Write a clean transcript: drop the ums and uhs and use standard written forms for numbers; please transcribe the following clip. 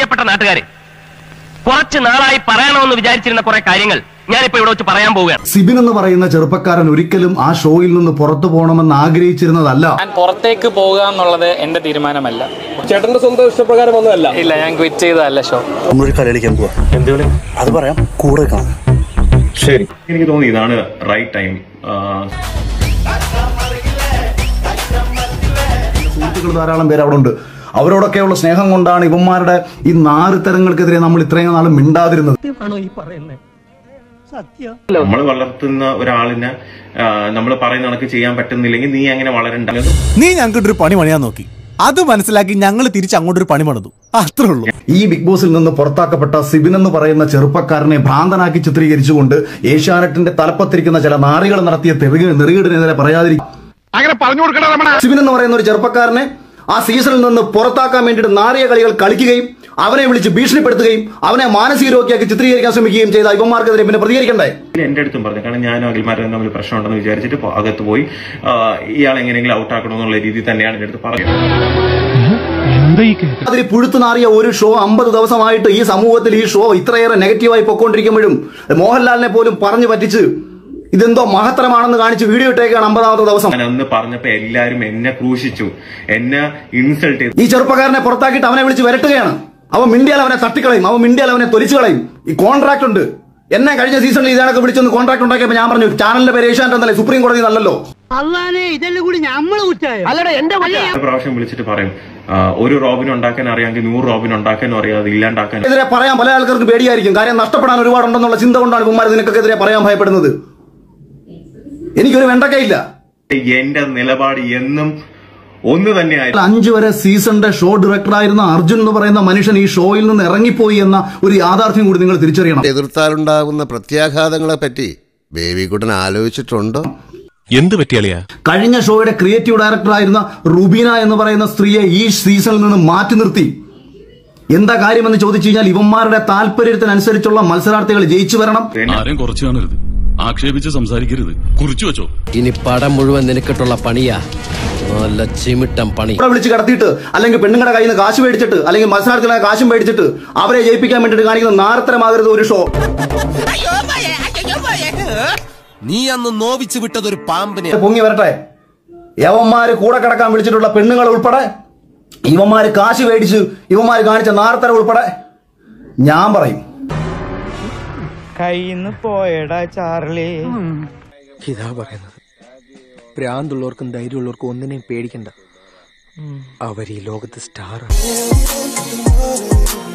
പ്രിയപ്പെട്ട നാട്ടുകാരെ, കുറച്ച് നാളായി പറയണമെന്ന് വിചാരിച്ചിരുന്ന കുറെ കാര്യങ്ങൾ ഞാനിപ്പോ ഇവിടെ വെച്ച് പറയാൻ പോവുകയാണ്. സിബിൻ എന്ന് പറയുന്ന ചെറുപ്പക്കാരൻ ഒരിക്കലും ആ ഷോയിൽ നിന്ന് പുറത്തു പോകണമെന്ന് ആഗ്രഹിച്ചിരുന്നതല്ല. ഞാൻ പുറത്തേക്ക് പോകുക എന്നുള്ളത് എന്റെ തീരുമാനമല്ല. ചേട്ടന്റെ സ്വന്തം ഇഷ്ടപ്രകാരം ഒന്നുമല്ല. ഇല്ല, ഞാൻ ക്വിറ്റ് ചെയ്തതല്ല ഷോ. നമ്മളൊരു കളിക്കാൻ പോവാ. എന്തുകൊണ്ട് അത് പറയാം, കൂടെ കാണാം. ശരി, എനിക്ക് തോന്നി ഇതാണ് റൈറ്റ് ടൈം. സുഹൃത്തുക്കൾ ധാരാളം പേര് അവിടെ ഉണ്ട്. അവരോടൊക്കെയുള്ള സ്നേഹം കൊണ്ടാണ് ഇവന്മാരുടെ ഈ നാറുത്തരങ്ങൾക്കെതിരെ നമ്മൾ ഇത്രയും നാളും മിണ്ടാതിരുന്നത്. നമ്മൾ വളർത്തുന്ന ഒരാളിനെ നമ്മൾ പറയുന്ന കണക്ക് ചെയ്യാൻ പറ്റുന്നില്ലെങ്കിൽ നീ അങ്ങനെ വളരണ്ട. നീ ഞങ്ങൾക്കൊരു പണി പണിയാൻ നോക്കി, അത് മനസ്സിലാക്കി ഞങ്ങൾ തിരിച്ച് അങ്ങോട്ടൊരു പണി പണിതു, അത്രേ ഉള്ളൂ. ഈ ബിഗ് ബോസിൽ നിന്ന് പുറത്താക്കപ്പെട്ട സിബിൻ എന്ന് പറയുന്ന ചെറുപ്പക്കാരനെ ഭ്രാന്തനാക്കി ചിത്രീകരിച്ചുകൊണ്ട് ഏഷ്യാനെറ്റിന്റെ തലപ്പത്തിരിക്കുന്ന ചില നാറികൾ നടത്തിയ നെറുകേടിനെതിരെ പറയാതിരിക്കും. സിബിൻ എന്ന് പറയുന്ന ഒരു ചെറുപ്പക്കാരനെ ആ സീസണിൽ നിന്ന് പുറത്താക്കാൻ വേണ്ടിയിട്ട് നാറിയ കളികൾ കളിക്കുകയും അവനെ വിളിച്ച് ഭീഷണിപ്പെടുത്തുകയും അവനെ മാനസിക രോഗിയാക്കി ചിത്രീകരിക്കാൻ ശ്രമിക്കുകയും ചെയ്ത ഇവന്മാർക്കെതിരെ പിന്നെ പ്രതികരിക്കണ്ടേ? എന്റെ അടുത്തും പറഞ്ഞു, കാരണം ഞാനും അഖിൽമാരും തമ്മിൽ പ്രശ്നമുണ്ടെന്ന് വിചാരിച്ചിട്ട് അകത്ത് പോയി ഇയാൾ എങ്ങനെയെങ്കിലും ഔട്ട് ആക്കണമെന്നുള്ള രീതിയിൽ തന്നെയാണ് എന്റെ അടുത്ത് പറയുന്നത്. അതിൽ പുഴുത്തു നാറിയ ഒരു ഷോ 50 ദിവസമായിട്ട് ഈ സമൂഹത്തിൽ ഈ ഷോ ഇത്രയേറെ നെഗറ്റീവായി പൊക്കോണ്ടിരിക്കുമ്പോഴും മോഹൻലാലിനെ പോലും പറഞ്ഞു പറ്റിച്ച് ഇതെന്തോ മഹത്തരമാണെന്ന് കാണിച്ച് വീഡിയോ ഇട്ടേക്കാണ് 50ാമത്തെ ദിവസം. അന്ന് പറഞ്ഞപ്പോ എല്ലാരും എന്നെ ക്രൂശിച്ചു, എന്നെ ഇൻസൾട്ട് ചെയ്തു. ഈ ചെറുപ്പക്കാരനെ പുറത്താക്കിയിട്ട് അവനെ വിളിച്ച് വരട്ടുകയാണ്. അവൻ മിണ്ടിയാൽ അവനെ തട്ടിക്കളയും, അവൻ മിണ്ടിയാൽ അവനെ തൊലിച്ചു കളയും. ഈ കോൺട്രാക്ട് ഉണ്ട്. എന്നെ കഴിഞ്ഞ സീസണിൽ ഇതാണൊക്കെ വിളിച്ചൊന്ന് കോൺട്രാക്ട് ഉണ്ടാക്കിയപ്പോൾ ഞാൻ പറഞ്ഞു, ചാനലിന്റെ പേര് ഏഷ്യാനെറ്റ് എന്നല്ലേ, സുപ്രീം കോടതി നല്ലല്ലോ. പ്രാവശ്യം വിളിച്ചിട്ട് പറയും, ഒരു റോബിൻ ഉണ്ടാക്കാൻ അറിയാമെങ്കിൽ 100 റോബിൻ ഉണ്ടാക്കാനും അറിയാതെ ഇല്ലാണ്ടാക്കാൻ. എതിരെ പറയാൻ പല ആൾക്കാർക്ക് പേടിയായിരിക്കും. കാര്യം നഷ്ടപ്പെടാൻ ഒരുപാടുണ്ടെന്നുള്ള ചിന്ത കൊണ്ടാണ് ഇവന്മാർ നിനക്കെതിരെ പറയാൻ ഭയപ്പെടുന്നത്. എനിക്കൊരു വെണ്ടക്കയില്ല. എന്റെ നിലപാട് എന്നും ഒന്ന് തന്നെയായിരുന്നു. 5 വരെ സീസണിന്റെ ഷോ ഡയറക്ടറായിരുന്ന അർജുൻ എന്ന് പറയുന്ന മനുഷ്യൻ ഈ ഷോയിൽ നിന്ന് ഇറങ്ങിപ്പോയി എന്ന ഒരു യാഥാർത്ഥ്യം കൂടി നിങ്ങൾ തിരിച്ചറിയണം. എതിർത്താലുണ്ടാകുന്ന പ്രത്യാഘാതങ്ങളെ പറ്റി ബേബിക്കുട്ടൻ ആലോചിച്ചിട്ടുണ്ടോ? എന്ത് പറ്റിയാളിയാ? കഴിഞ്ഞ ഷോയുടെ ക്രിയേറ്റീവ് ഡയറക്ടറായിരുന്ന റുബീന എന്ന് പറയുന്ന സ്ത്രീയെ ഈ സീസണിൽ നിന്ന് മാറ്റി നിർത്തി. എന്താ കാര്യമെന്ന് ചോദിച്ചു കഴിഞ്ഞാൽ ഇവന്മാരുടെ താല്പര്യത്തിനനുസരിച്ചുള്ള മത്സരാർത്ഥികൾ ജയിച്ചു വരണം. ആരെയും കുറച്ചു കാണരുത്, ആക്ഷേപിച്ച് സംസാരിക്കരുത്, കുറിച്ചു വെച്ചോ. ഇനി പടം മുഴുവൻ നിനക്കിട്ടുള്ള പണിയാ, നല്ല ചിമിട്ടം പണി. വിളിച്ച് കടത്തിയിട്ട് അല്ലെങ്കിൽ പെണ്ണുങ്ങളുടെ കയ്യിൽ നിന്ന് കാശ് മേടിച്ചിട്ട് അല്ലെങ്കിൽ മത്സരാർത്ഥികളെ കാശും മേടിച്ചിട്ട് അവരെ ജയിപ്പിക്കാൻ വേണ്ടിട്ട് കാണിക്കുന്ന നാരത്തരമാകരുത് ഒരു ഷോ. നീ അന്ന് നോവിച്ചു വിട്ടതൊരു പാമ്പിനെ. പൊങ്ങി വരട്ടെ. യവന്മാര് കൂടെ കിടക്കാൻ വിളിച്ചിട്ടുള്ള പെണ്ണുങ്ങൾ ഉൾപ്പെടെ, ഇവന്മാര് കാശ് മേടിച്ച് ഇവന്മാര് കാണിച്ച നാരത്തരം ഉൾപ്പെടെ ഞാൻ പറയും, കയ്യിന്ന് പോയടാ ചാർലി. ഇതാ പറയുന്നത്, പ്രാന്തുള്ളവർക്കും ധൈര്യമുള്ളവർക്കും ഒന്നിനെയും പേടിക്കണ്ട. അവർ ഈ ലോകത്ത് സ്റ്റാറാണ്.